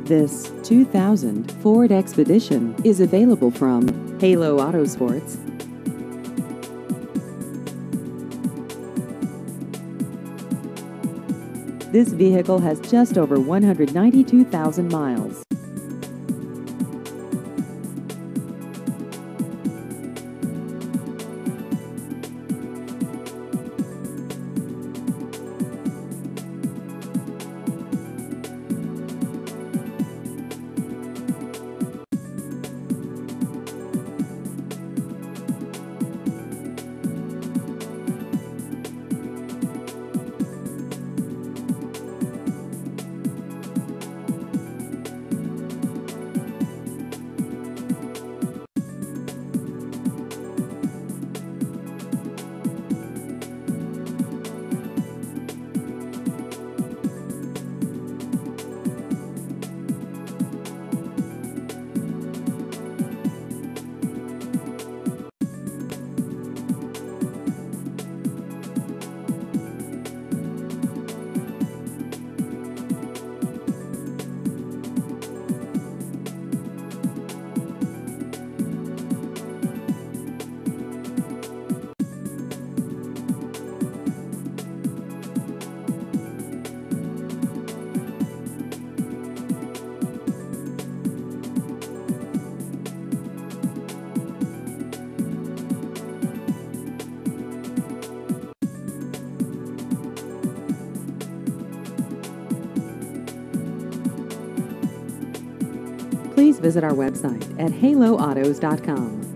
This 2000 Ford Expedition is available from Halo Autosports. This vehicle has just over 192,000 miles. Please visit our website at haloautos.com.